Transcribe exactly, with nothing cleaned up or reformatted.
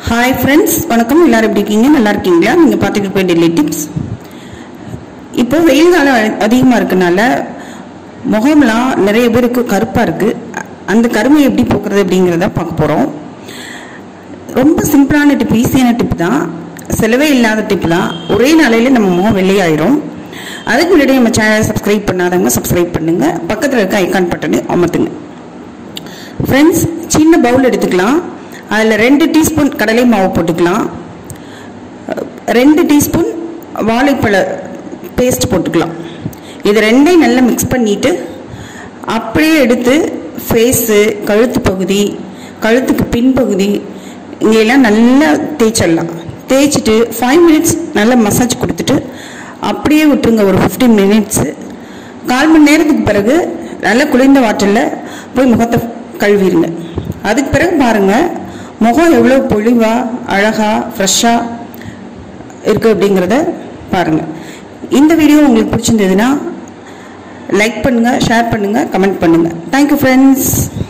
Hi friends, வணக்கம். எல்லாரும் எப்படி இருக்கீங்க? நல்லா இருக்கீங்களா? நீங்கள் பார்த்துட்டு போய் டெய்லி டிப்ஸ். இப்போ வெயில் காலம் அதிகமாக இருக்கனால முகம்லாம் நிறைய பேருக்கு கருப்பாக இருக்குது. அந்த கருமையை எப்படி போக்குறது அப்படிங்கிறத பார்க்க போகிறோம். ரொம்ப சிம்பிளான டிப், ஈஸியான டிப் தான், செலவே இல்லாத டிப் தான். ஒரே நாளையில் நம்ம முகம் வெள்ளையாயிரும். அதுக்கு முன்னாடி நம்ம சேனலை சப்ஸ்கிரைப் பண்ணாதவங்க சப்ஸ்கிரைப் பண்ணுங்கள். பக்கத்தில் இருக்க ஐக்கான் பட்டனு அமர்த்துங்க. ஃப்ரெண்ட்ஸ், சின்ன பவுல் எடுத்துக்கலாம். அதில் ரெண்டு டீஸ்பூன் கடலை மாவு போட்டுக்கலாம். ரெண்டு டீஸ்பூன் வாழைப்பழ பேஸ்ட் போட்டுக்கலாம். இது ரெண்டையும் நல்லா மிக்ஸ் பண்ணிவிட்டு அப்படியே எடுத்து ஃபேஸு, கழுத்து பகுதி, கழுத்துக்கு பின்பகுதி இங்கெல்லாம் நல்லா தேய்ச்சிடலாம். தேய்ச்சிட்டு ஃபைவ் மினிட்ஸ் நல்லா மசாஜ் கொடுத்துட்டு அப்படியே விட்டுருங்க. ஒரு ஃபிஃப்டீன் மினிட்ஸு கால் மணி நேரத்துக்கு பிறகு நல்லா குளிர்ந்த வாட்டரில் போய் முகத்தை கழுவிடுங்க. அதுக்கு பிறகு பாருங்கள் முகம் எவ்வளோ பொலிவாக, அழகாக, ஃப்ரெஷ்ஷாக இருக்குது அப்படிங்கிறத பாருங்கள். இந்த வீடியோ உங்களுக்கு பிடிச்சிருந்ததுன்னா லைக் பண்ணுங்கள், ஷேர் பண்ணுங்கள், கமெண்ட் பண்ணுங்கள். Thank you friends.